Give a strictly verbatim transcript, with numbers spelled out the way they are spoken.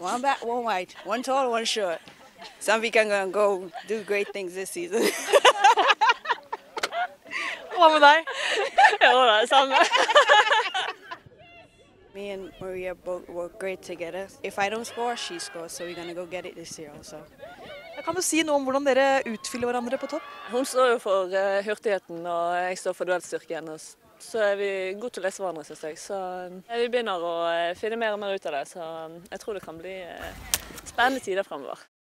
One black, one white, one tall, one short. Sandviken gonna go do great things this season. Hva med deg? Jo, det er samme. Me and Maria both work great together. If I don't score, she scores, so we're gonna go get it this year also. Kan du si noe om hvordan dere utfyller hverandre på topp? Hun står jo for uh, hurtigheten, og jeg står for duellstyrken. Så er vi gode til å lese hverandre, synes jeg. Så uh, vi begynner å uh, finne mer og mer ut av det, så um, jeg tror det kan bli uh, spennende tider fremover.